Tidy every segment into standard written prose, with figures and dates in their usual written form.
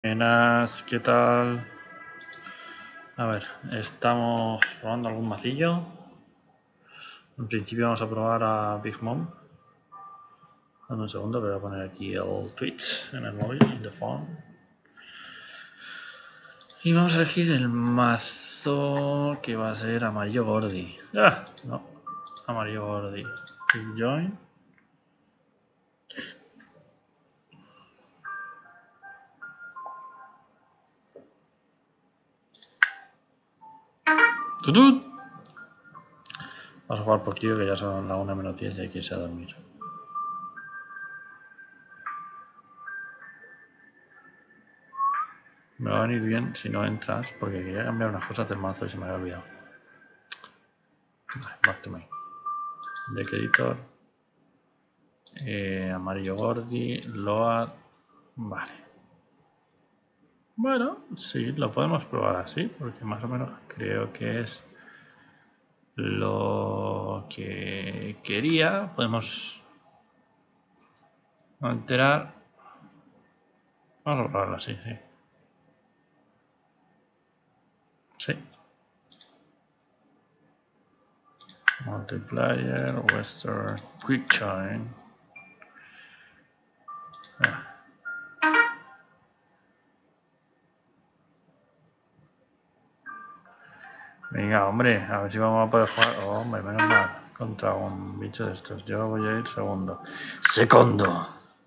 Buenas, ¿qué tal? A ver, estamos probando algún macillo. En principio vamos a probar a Big Mom. Dame un segundo que voy a poner aquí el Twitch en el móvil, in the phone. Y vamos a elegir el mazo que va a ser amarillo Gordi. ¡Ah! No, amarillo Gordi. Click join. ¡Tutut! Vamos a jugar poquillo que ya son las 1 menos 10 y hay que irse a dormir. Me va a venir bien si no entras porque quería cambiar unas cosas del mazo y se me había olvidado. Vale, back to me. Deck editor. Amarillo Gordi, Load. Vale. Bueno, sí, lo podemos probar así, porque más o menos creo que es lo que quería. Podemos alterar. Vamos a probarlo así, sí. Sí. Multiplier, Western, Quick Join. Venga, hombre, a ver si vamos a poder jugar. Oh, hombre, menos mal. Contra un bicho de estos. Yo voy a ir segundo. ¡Segundo!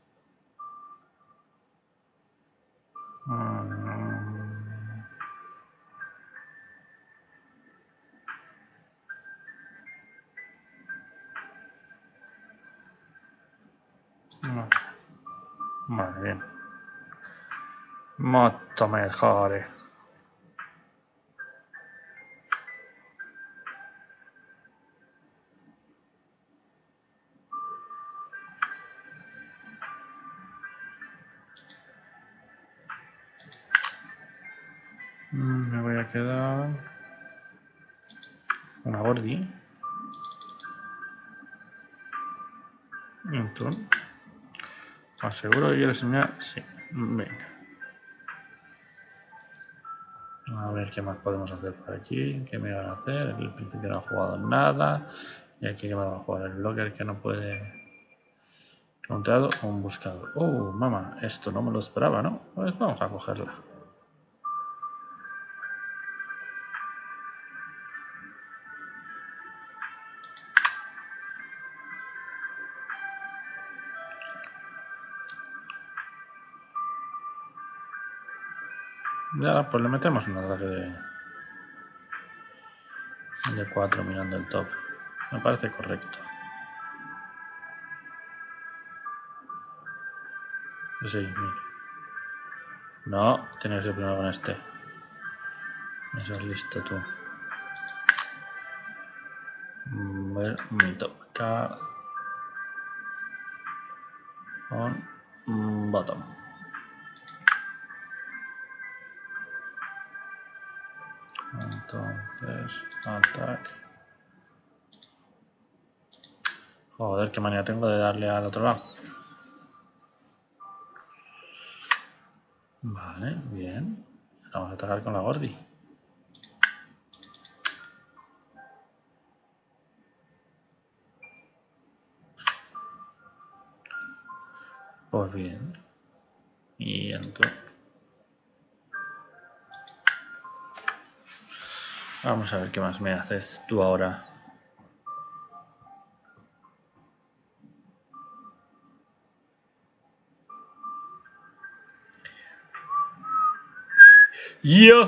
Vale, bien. Molto mejor. Me voy a quedar una Gordi. Un turno. ¿Seguro que quieres enseñar? Sí. Venga. A ver qué más podemos hacer por aquí. ¿Qué me van a hacer? En el principio no ha jugado nada. Y aquí que me va a jugar el blocker que no puede. Counteado o un buscador. Oh, mamá, esto no me lo esperaba, ¿no? Pues vamos a cogerla. Y ahora pues le metemos un ataque de 4 mirando el top. Me parece correcto. Sí, mira. No, tiene que ser primero con este. Eso es listo tú. Ver mi top card on bottom. Entonces, attack. Joder, qué manía tengo de darle al otro lado. Vale, bien. Vamos a atacar con la Gordi. Pues bien. Y entonces... Vamos a ver qué más me haces tú ahora. Yo.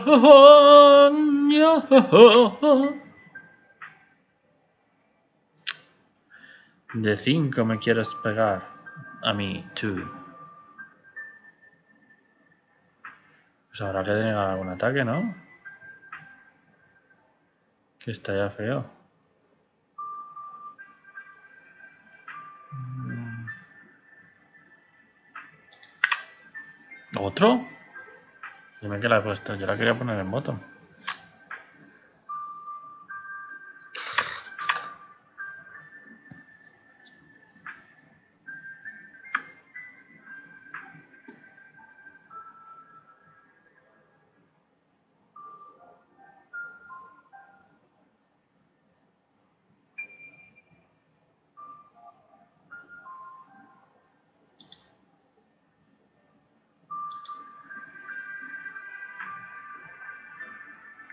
De 5 me quieres pegar. A mí, tú. Pues habrá que denegar algún ataque, ¿no? Que está ya feo. ¿Otro? Dime que la he puesto. Yo la quería poner en bottom.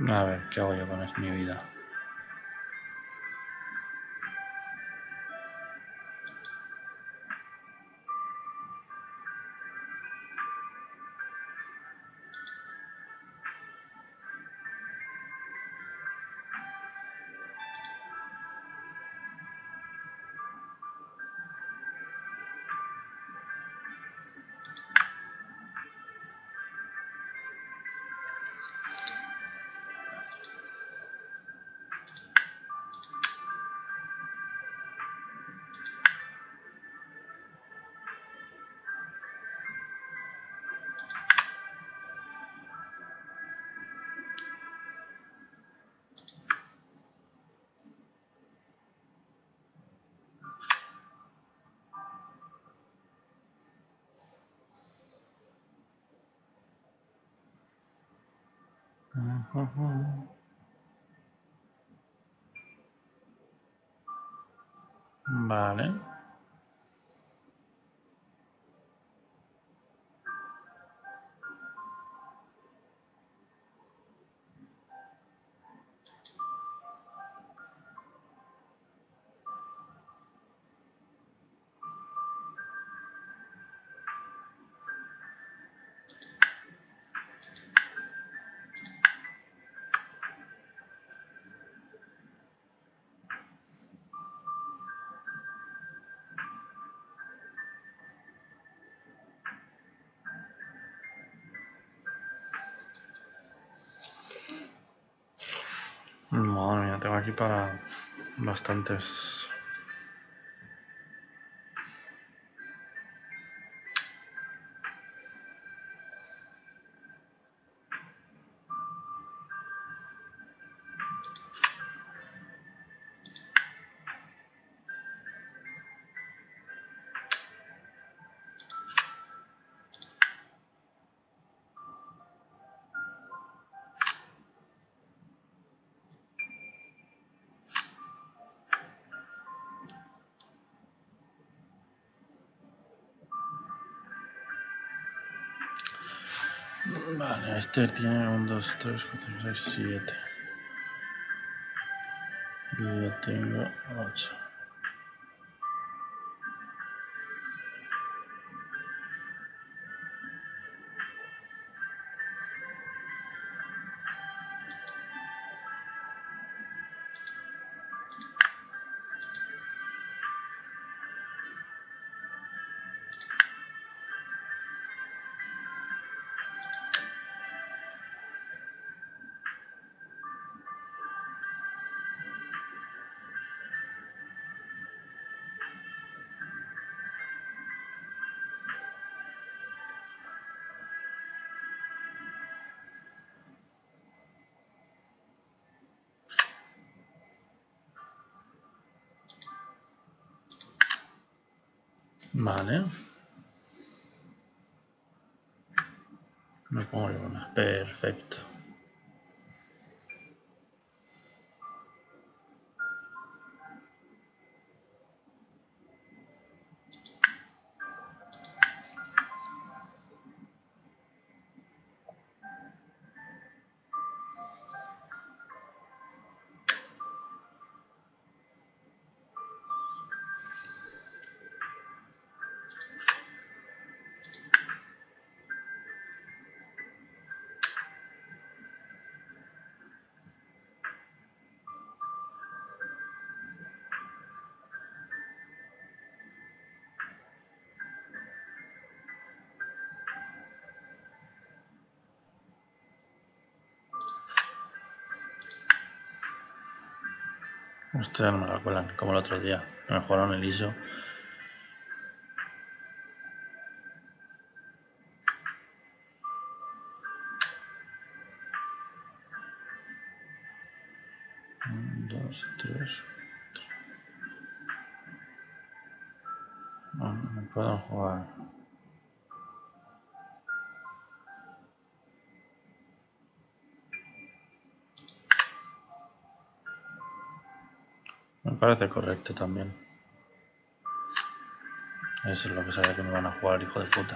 A ver, ¿qué hago yo con mi vida? Vale. Madre mía, tengo aquí para bastantes. Vale, este tiene 1, 2, 3, 4, 6, 7. Y yo tengo 8. Vale. Me pongo yo una. Perfecto. Ustedes no me la cuelan, como el otro día. Me mejoraron el ISO. Un, 2, 3. No, no puedo jugar. Me parece correcto también. Eso es lo que sabía que me van a jugar, hijo de puta.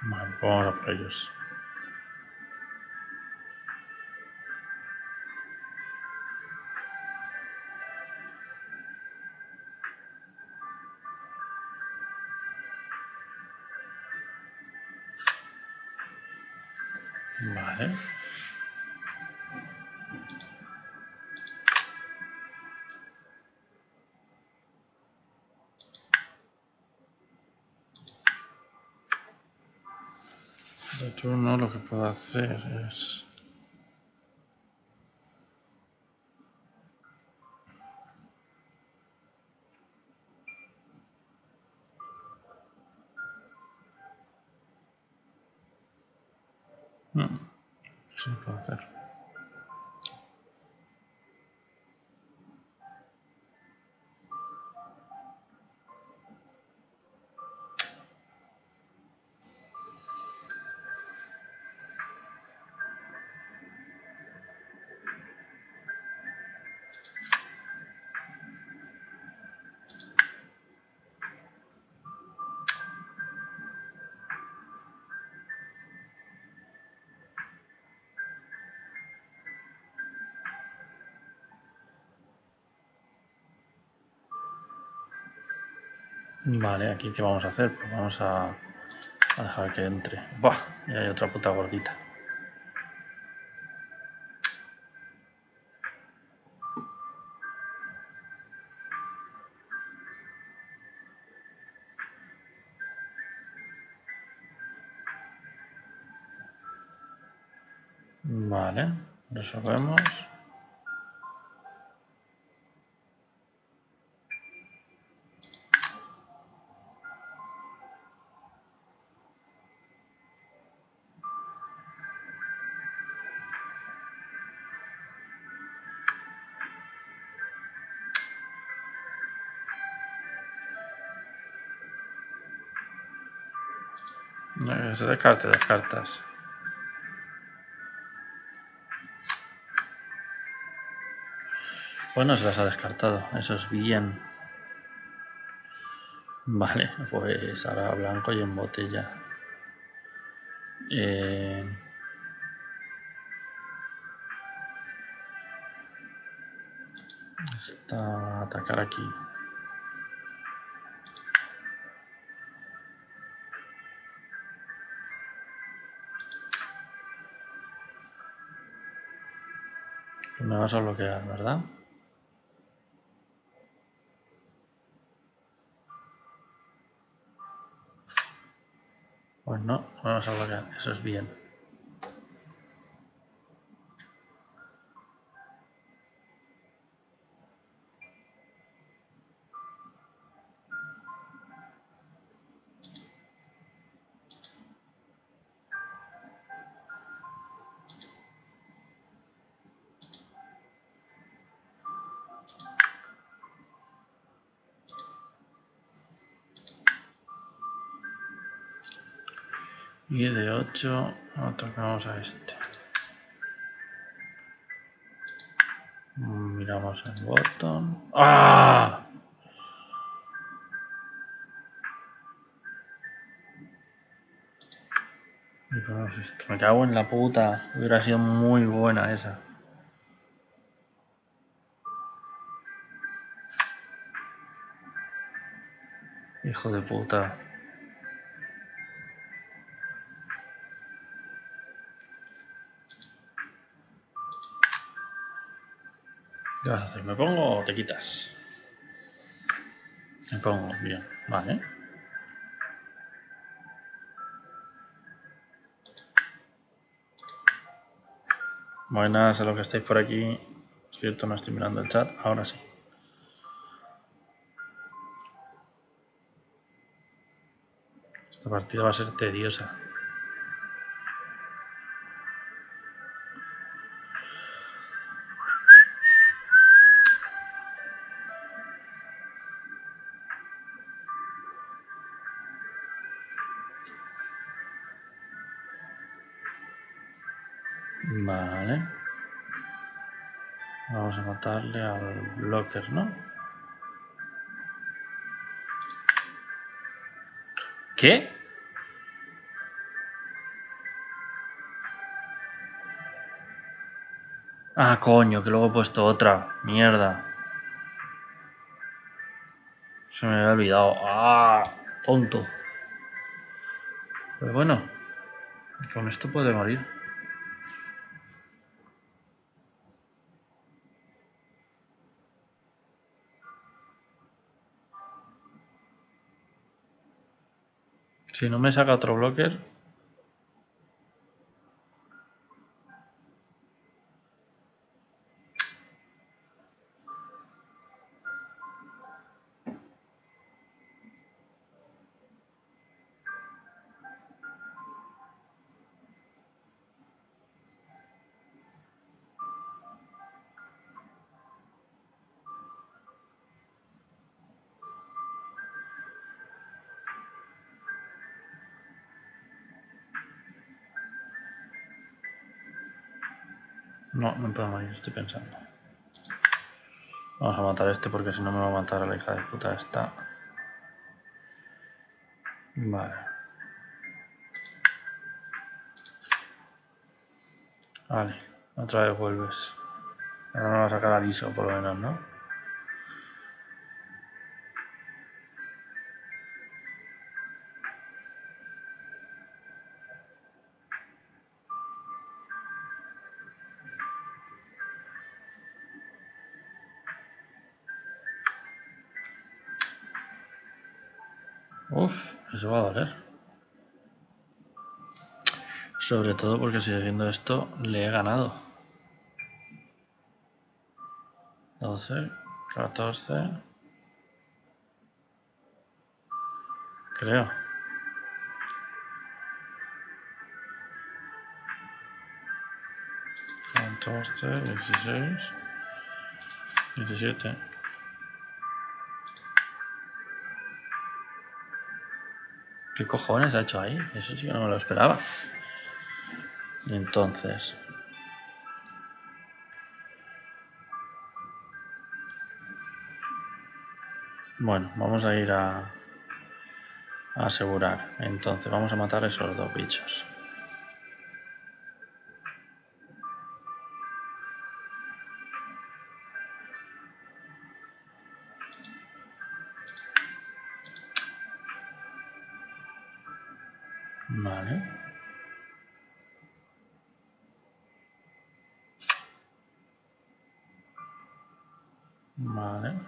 Bueno, pues vamos a por ellos. Vale. De turno lo que puedo hacer es... Eso lo puedo hacer. Vale, aquí qué vamos a hacer, pues vamos a dejar que entre. ¡Buah! Y hay otra puta gordita. Vale, resolvemos. Se descarte las cartas. Bueno, se las ha descartado, eso es bien. Vale, pues ahora blanco y en botella. Está a atacar aquí. Me vas a bloquear, ¿verdad? Pues no, vamos a bloquear, eso es bien. Y de 8 atacamos a este. Miramos el botón. ¡Ah! Y ponemos esto. Me cago en la puta. Hubiera sido muy buena esa. Hijo de puta. ¿Qué vas a hacer? ¿Me pongo o te quitas? Me pongo, bien. Vale. Buenas a los que estáis por aquí. Es cierto, no estoy mirando el chat. Ahora sí. Esta partida va a ser tediosa. Vale. Vamos a matarle al blocker, ¿no? ¿Qué? Ah, coño, que luego he puesto otra. Mierda. Se me había olvidado. Ah, tonto. Pero bueno, con esto puede morir. Si no me saca otro blocker. No, no puedo morir, estoy pensando. Vamos a matar a este porque si no me va a matar a la hija de puta esta. Vale. Vale, otra vez vuelves. Ahora me va a sacar a Liso por lo menos, ¿no? Uf, eso va a doler. Sobre todo porque si haciendo esto le he ganado. 12, 14. Creo. 14, 16, 17. ¿Qué cojones ha hecho ahí? Eso sí que no me lo esperaba. Entonces. Bueno, vamos a ir a asegurar. Entonces, vamos a matar a esos dos bichos. Vale. Vale.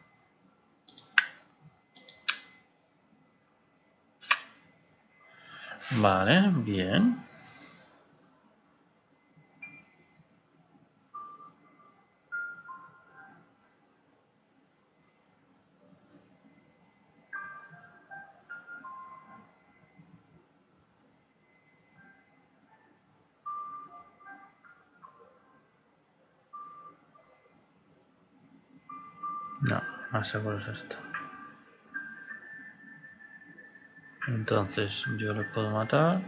Vale, bien. No, más seguro es esto. Entonces, yo le puedo matar.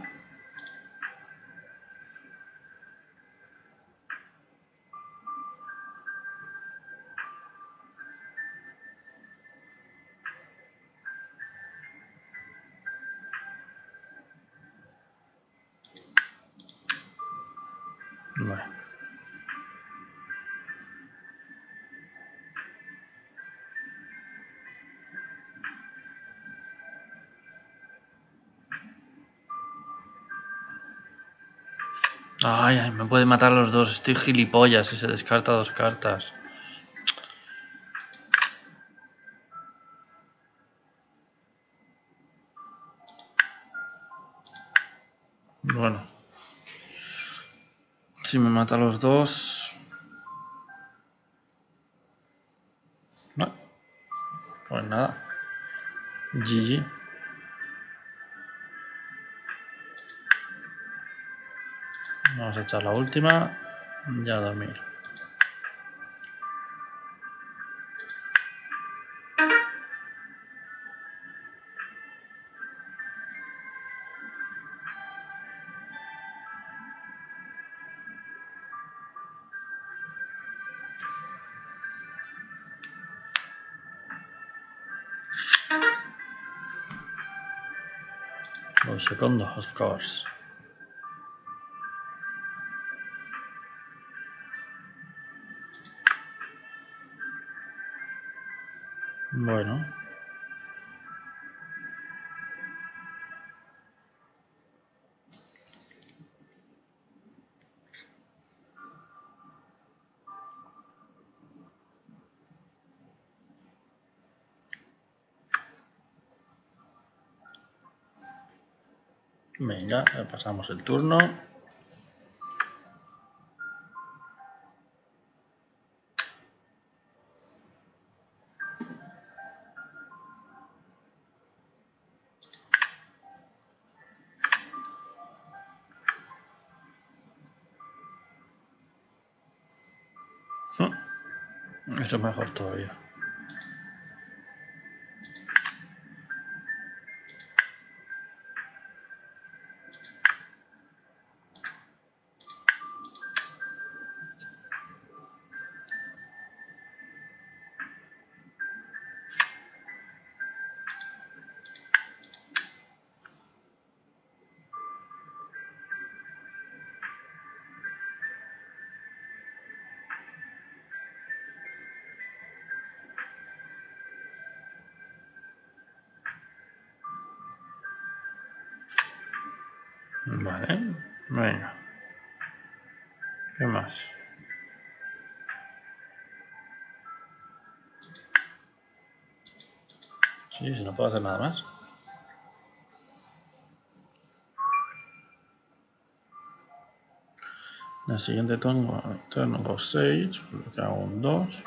Bueno. Ay, me puede matar los dos. Estoy gilipollas y se descarta dos cartas. Bueno. Si me mata los dos. No. Pues nada. GG. Vamos a echar la última. Ya a dormir. Un segundo, of course. Bueno. Venga, pasamos el turno. Eso es mejor todavía. Vale, venga. ¿Qué más? Sí, si no puedo hacer nada más. En el siguiente turno tengo 6, porque hago un 2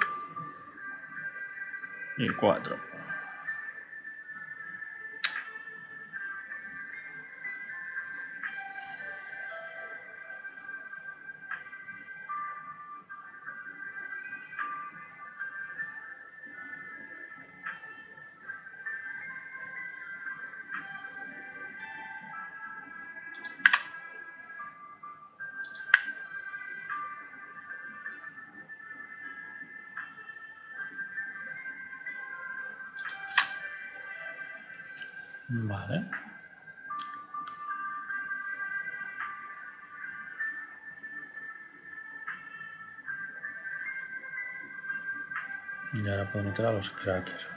y 4. Vale. Y ahora puedo meter a los crackers.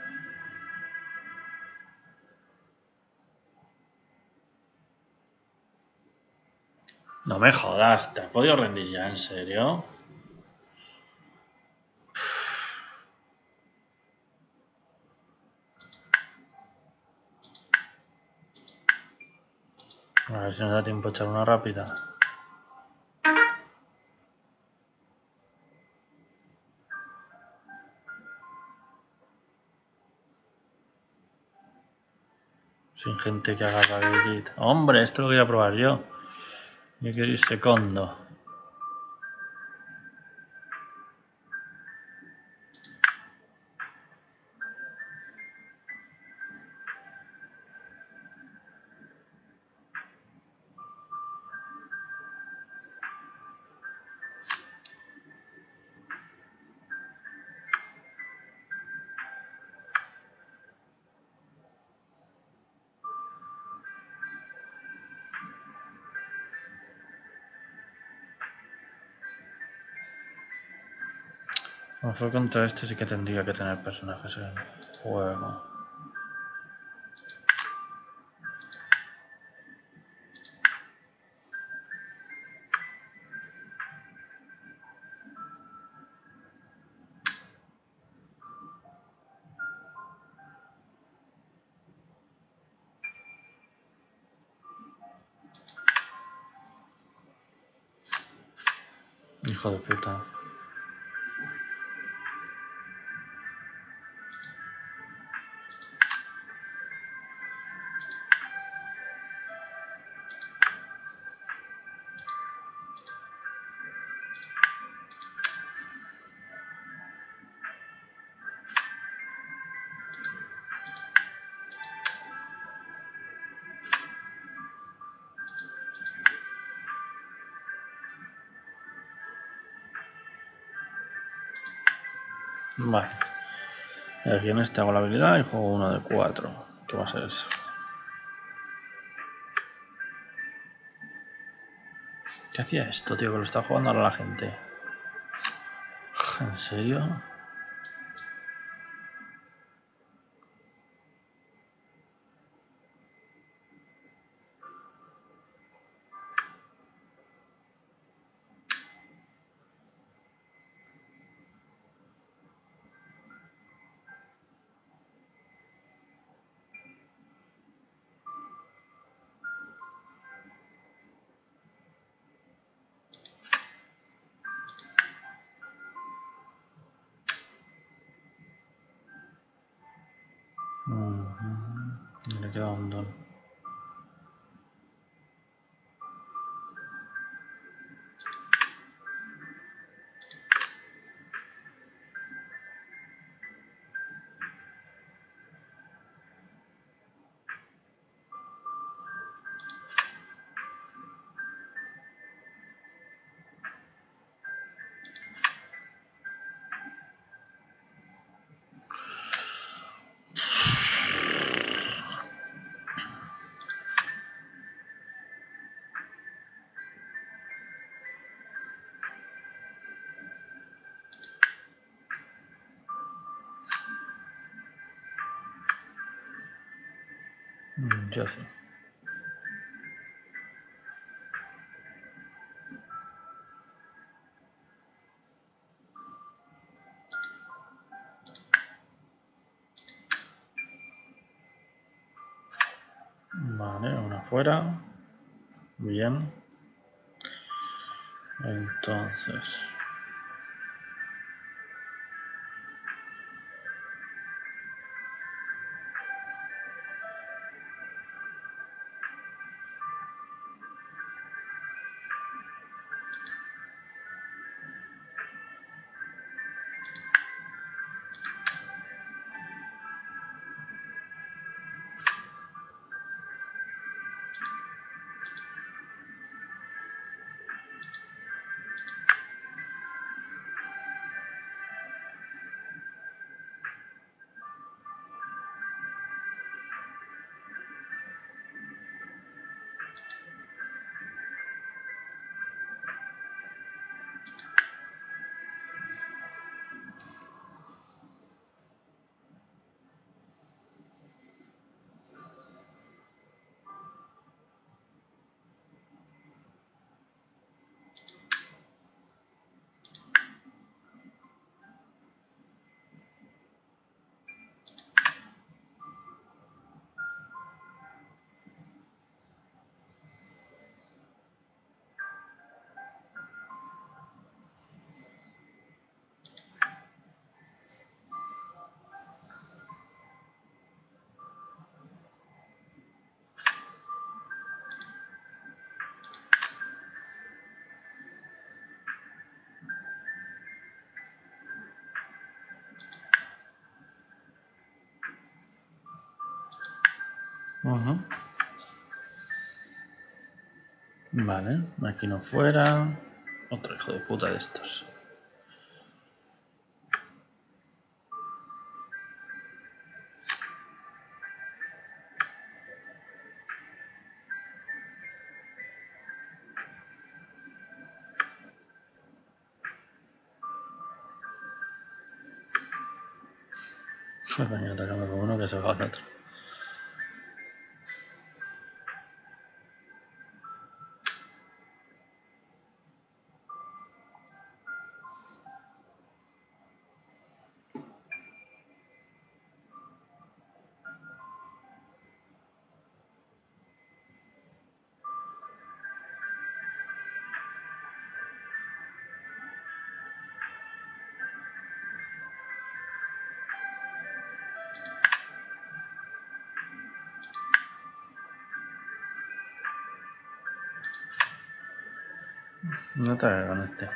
No me jodas, ¿te has podido rendir ya? ¿En serio? A ver si nos da tiempo a echar una rápida. Sin gente que haga rabbit. Hombre, esto lo quería probar yo. Yo quiero ir segundo. A lo mejor contra este sí que tendría que tener personajes en juego. Hijo de puta. Vale. Y aquí en este hago la habilidad y juego uno de 4. ¿Qué va a ser eso? ¿Qué hacía esto, tío? Que lo está jugando ahora la gente. ¿En serio? Me queda un don. Ya sí. Vale, una fuera. Bien. Entonces. Vale, aquí no fuera. Otro hijo de puta de estos. Venga, atacame con uno que se va al otro. No te hagas con este.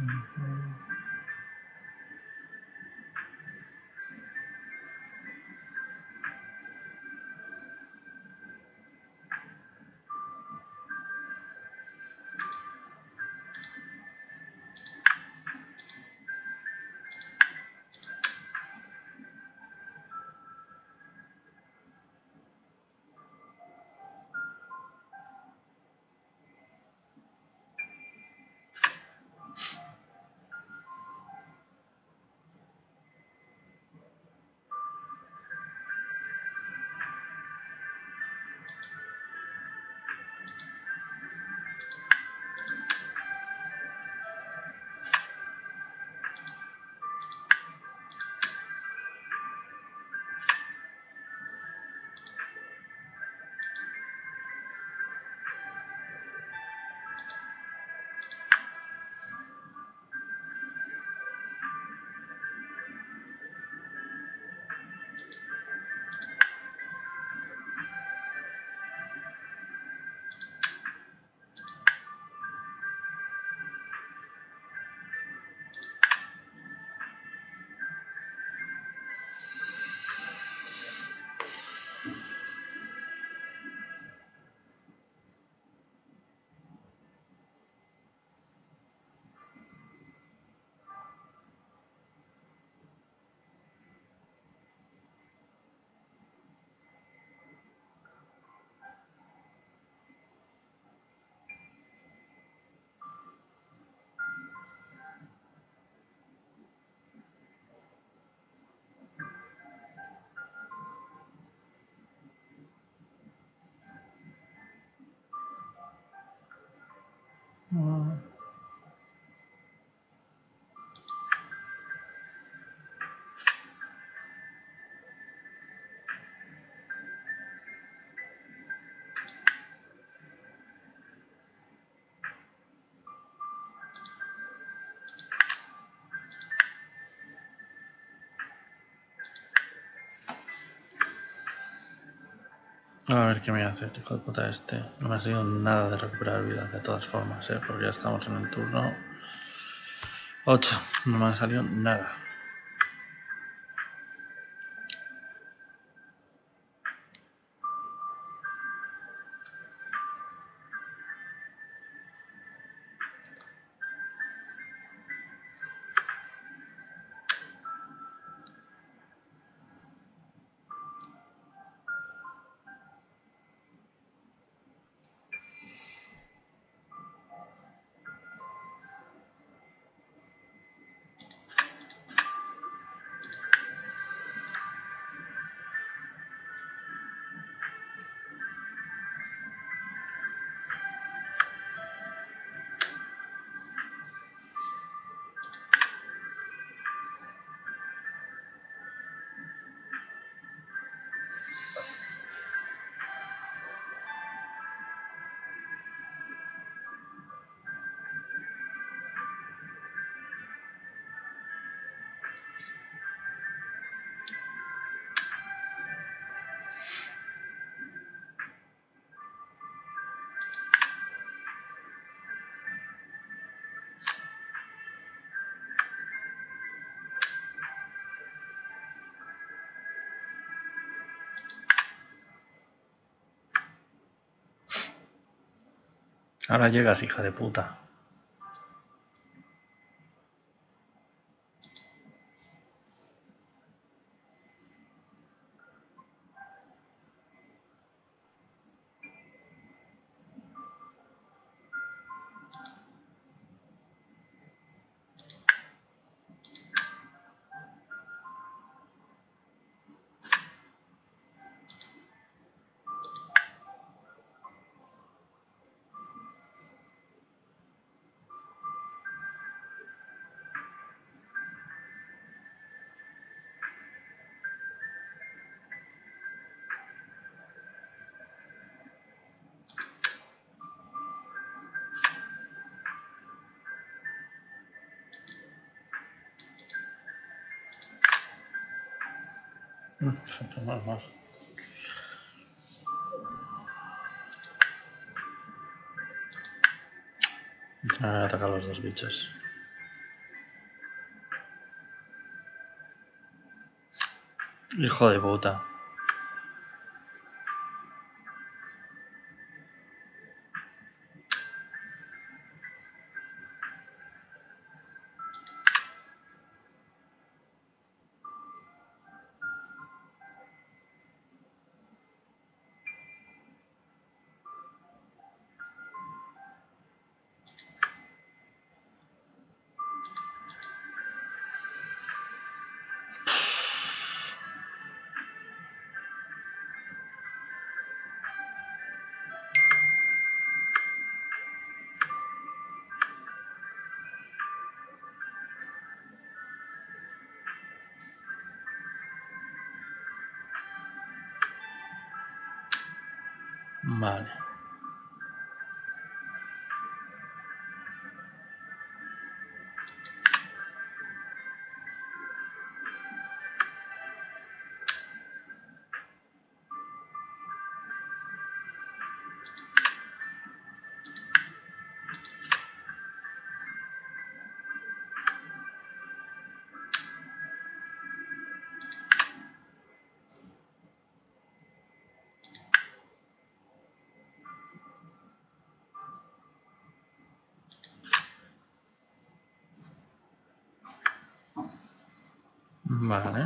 A ver qué me hace el hijo de puta este. No me ha salido nada de recuperar vida de todas formas, porque ya estamos en el turno 8. No me ha salido nada. Ahora llegas, hija de puta. Más. Atacar a los dos bichos. Hijo de puta. Vale. Vale.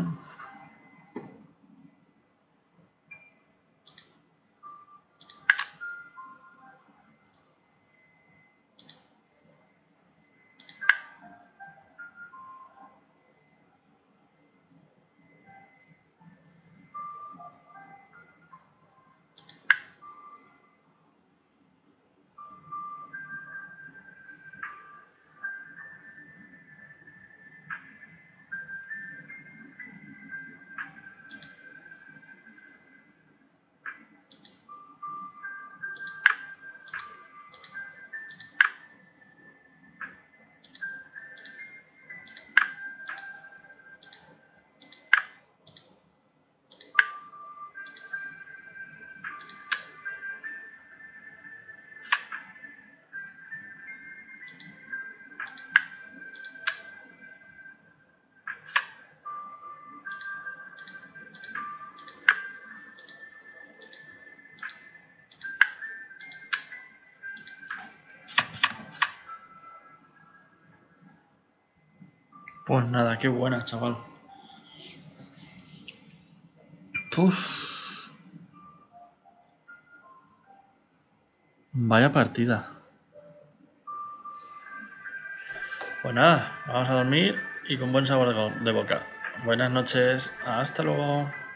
Pues nada, qué buena, chaval. Uf. Vaya partida. Pues nada, vamos a dormir y con buen sabor de boca. Buenas noches, hasta luego.